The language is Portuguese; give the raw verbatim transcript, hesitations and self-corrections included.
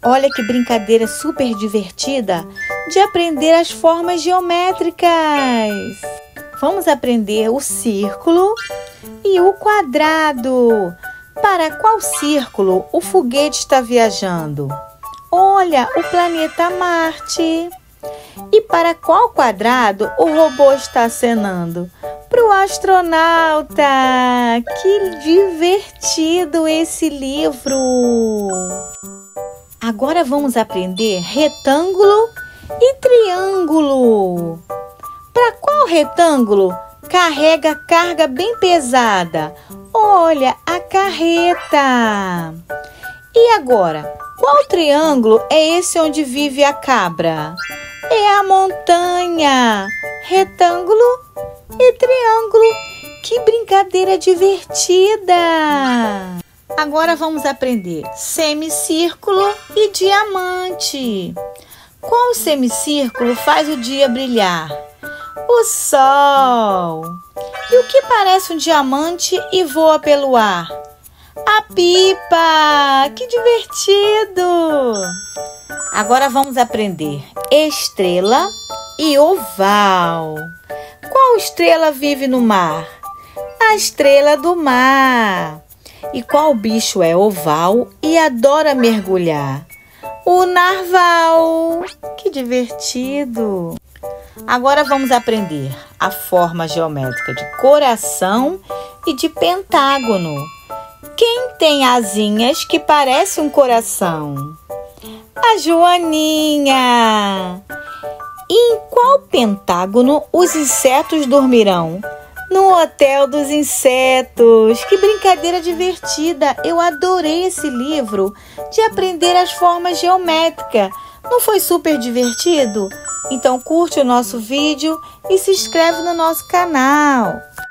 Olha que brincadeira super divertida de aprender as formas geométricas. Vamos aprender o círculo e o quadrado. Para qual círculo o foguete está viajando? Olha, o planeta Marte. E para qual quadrado o robô está acenando? Para o astronauta. Que divertido esse livro! Agora vamos aprender retângulo e triângulo. Para qual retângulo carrega carga bem pesada? Olha, a carreta. E agora, qual triângulo é esse onde vive a cabra? É a montanha. Retângulo e triângulo. Que brincadeira divertida! Agora vamos aprender semicírculo e diamante. Qual semicírculo faz o dia brilhar? O sol. E o que parece um diamante e voa pelo ar? A pipa. Que divertido! Agora vamos aprender estrela e oval. Qual estrela vive no mar? A estrela do mar. E qual bicho é oval e adora mergulhar? O narval. Que divertido! Agora vamos aprender a forma geométrica de coração e de pentágono. Quem tem asinhas que parece um coração? A Joaninha. E em qual pentágono os insetos dormirão? No Hotel dos Insetos. Que brincadeira divertida! Eu adorei esse livro de aprender as formas geométricas. Não foi super divertido? Então curte o nosso vídeo e se inscreve no nosso canal.